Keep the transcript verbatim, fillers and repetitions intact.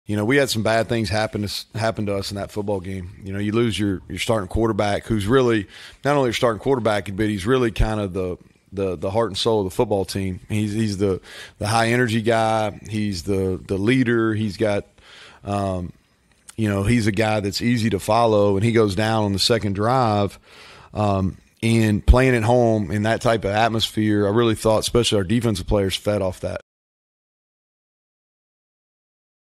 You know, we had some bad things happen to happen to us in that football game. You know, you lose your your starting quarterback, who's really not only your starting quarterback, but he's really kind of the the the heart and soul of the football team. He's he's the the high energy guy. He's the the leader. He's got, um, you know, he's a guy that's easy to follow, and he goes down on the second drive. Um, and playing at home in that type of atmosphere, I really thought, especially our defensive players, fed off that.